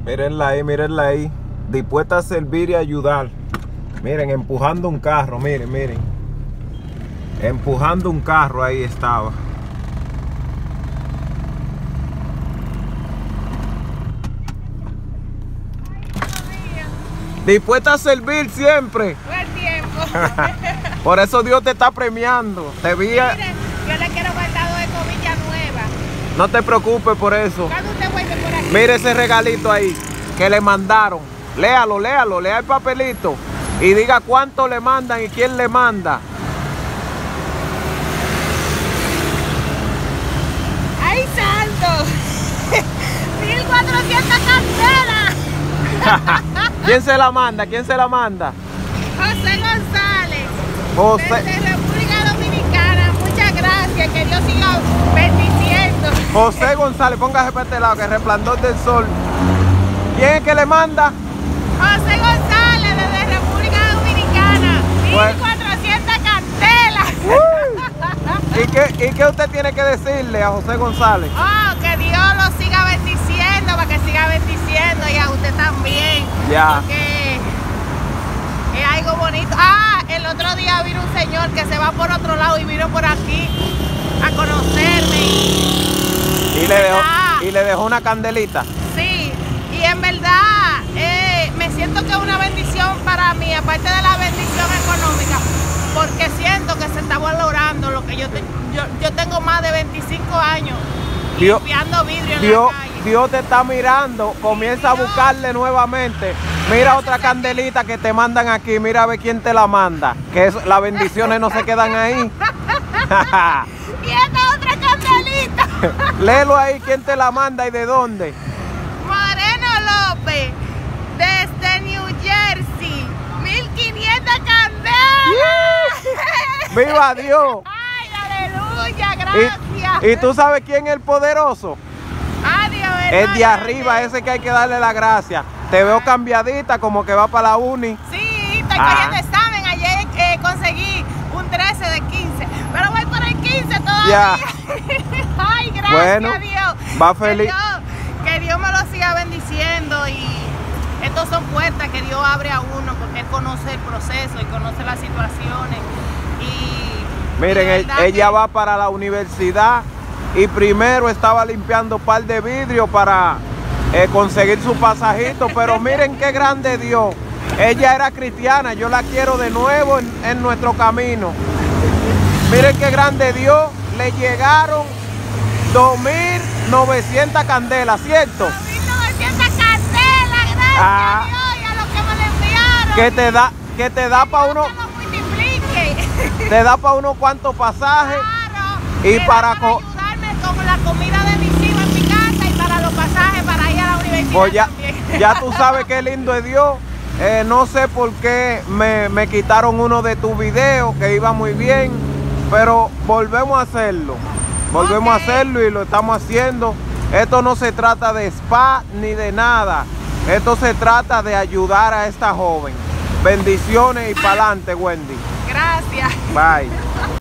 Mírenla ahí. Dispuesta a servir y ayudar. Miren, empujando un carro, miren. Empujando un carro, ahí estaba. Dispuesta a servir siempre. Buen tiempo. Por eso Dios te está premiando. Te vi. Mire, yo le quiero guardado de Villa Nueva. No te preocupes por eso. ¿Cuándo usted vuelve por aquí? Mire ese regalito ahí que le mandaron. Léalo, lea el papelito y diga cuánto le mandan y quién le manda. ¡Ay, santo! 1400 candelas. ¿Quién se la manda? ¿Quién se la manda? José González. José. Desde República Dominicana. Muchas gracias. Que Dios siga bendiciendo. José González, póngase para este lado, que el resplandor del sol. ¿Quién es que le manda? José González, desde República Dominicana. 1400 candelas. ¿Y qué usted tiene que decirle a José González? Oh, que Dios lo siga bendiciendo, para que siga bendiciendo, y a usted también. Ya. Porque es algo bonito. Ah, el otro día vino un señor que se va por otro lado y vino por aquí a conocerme. Y le dejó una candelita. Sí, y en verdad me siento que es una bendición para mí, aparte de la bendición económica, porque siento que se está valorando lo que yo tengo más de 25 años limpiando vidrio en la calle. Dios te está mirando, comienza a buscarle nuevamente. Mira otra candelita que te mandan aquí, mira a ver quién te la manda, que las bendiciones no se quedan ahí. Y esta otra candelita. Léelo ahí, quién te la manda y de dónde. Moreno López, desde New Jersey, 1500 candelas. ¡Viva Dios! ¡Ay, aleluya! Gracias. ¿Y tú sabes quién es el poderoso? Adiós, Es de arriba, ese que hay que darle la gracia. Te veo cambiadita, como que va para la uni. Sí, estoy cogiendo examen. Ayer conseguí un 13 de 15. Pero voy por el 15 todavía. Ya. Ay, gracias, bueno, Dios. Va feliz. Que Dios me lo siga bendiciendo, y estos son puertas que Dios abre a uno, porque Él conoce el proceso y conoce las situaciones. Miren, ella va para la universidad y primero estaba limpiando un par de vidrio para conseguir su pasajito, pero miren qué grande Dios. Ella era cristiana, yo la quiero de nuevo en nuestro camino. Miren qué grande Dios, le llegaron 2900 candelas, ¿cierto? 2900 candelas, gracias a Dios, y a los que me le enviaron. Que te da para uno. Te da para unos cuantos pasajes. Claro, y para ayudarme con la comida de mis hijos en mi casa, y para los pasajes para ir a la universidad. Pues también. Ya tú sabes qué lindo es Dios. No sé por qué me quitaron uno de tus videos, que iba muy bien, pero volvemos a hacerlo. Volvemos a hacerlo y lo estamos haciendo. Esto no se trata de spa ni de nada. Esto se trata de ayudar a esta joven. Bendiciones y para adelante, Wendy. Gracias. Bye.